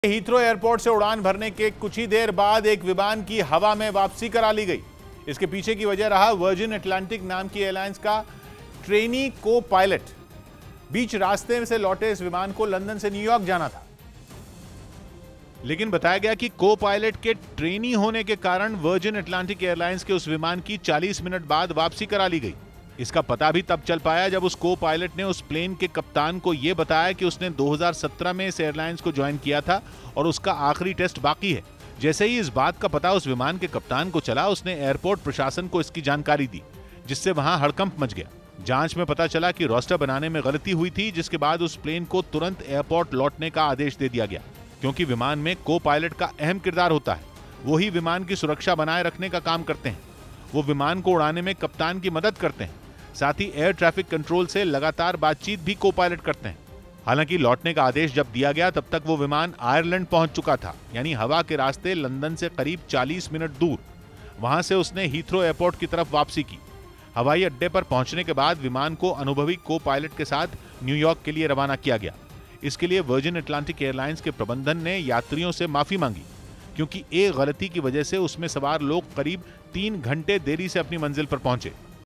Heathrow airport से उड़ान भरने के कुछ ही देर बाद एक विमान की हवा में वापसी करा ली गई। इसके पीछे की वजह रहा वर्जिन अटलांटिक नाम की एयरलाइंस का ट्रेनी को पायलट। बीच रास्ते से लौटे इस विमान को लंदन से न्यूयॉर्क जाना था, लेकिन बताया गया कि को पायलट के ट्रेनी होने के कारण वर्जिन अटलांटिक एयरलाइंस के उस विमान की 40 मिनट बाद वापसी करा ली गई। इसका पता भी तब चल पाया जब उस को पायलट ने उस प्लेन के कप्तान को यह बताया कि उसने 2017 में इस एयरलाइंस को ज्वाइन किया था और उसका आखिरी टेस्ट बाकी है। जैसे ही इस बात का पता उस विमान के कप्तान को चला, उसने एयरपोर्ट प्रशासन को इसकी जानकारी दी, जिससे वहां हड़कंप मच गया। जांच में पता चला कि रोस्टर बनाने में गलती हुई थी, जिसके बाद उस प्लेन को तुरंत एयरपोर्ट लौटने का आदेश दे दिया गया। क्योंकि विमान में को पायलट का अहम किरदार होता है, वो ही विमान की सुरक्षा बनाए रखने का काम करते हैं। वो विमान को उड़ाने में कप्तान की मदद करते हैं, साथ ही एयर ट्रैफिक कंट्रोल से लगातार बातचीत भी को पायलट करते हैं। हालांकि लौटने का आदेश जब दिया गया तब तक वो विमान आयरलैंड पहुंच चुका था, यानी हवा के रास्ते लंदन से करीब 40 मिनट दूर। वहां से उसने हीथ्रो एयरपोर्ट की तरफ वापसी की। हवाई अड्डे पर पहुंचने के बाद विमान को अनुभवी को पायलट के साथ न्यूयॉर्क के लिए रवाना किया गया। इसके लिए वर्जिन अटलांटिक एयरलाइंस के प्रबंधन ने यात्रियों से माफी मांगी, क्योंकि एक गलती की वजह से उसमें सवार लोग करीब 3 घंटे देरी से अपनी मंजिल पर पहुंचे।